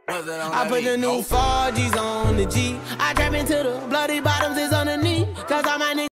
I put the new 4Gs on the G. I trap into the bloody bottoms is underneath. Cause I'm